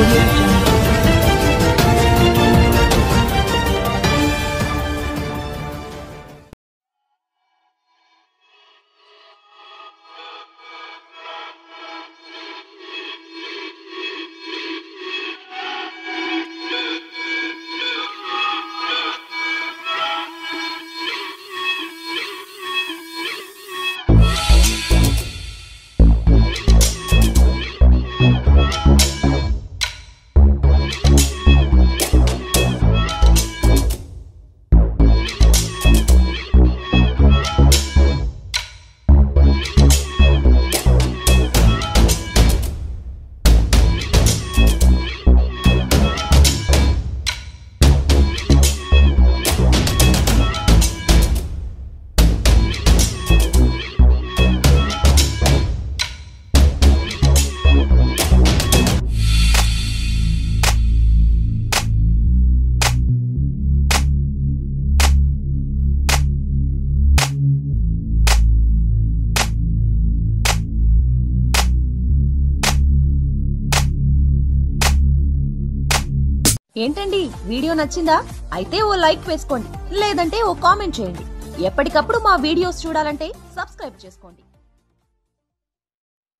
Audio Jungle. ఏంటండి video నచ్చిందా? అయితే ఓ లైక్ వేసుకోండి, లేదంటే ఓ కామెంట్ చేయండి. ఎప్పటికప్పుడు మా వీడియోస్ చూడాలంటే సబ్స్క్రైబ్ చేసుకోండి.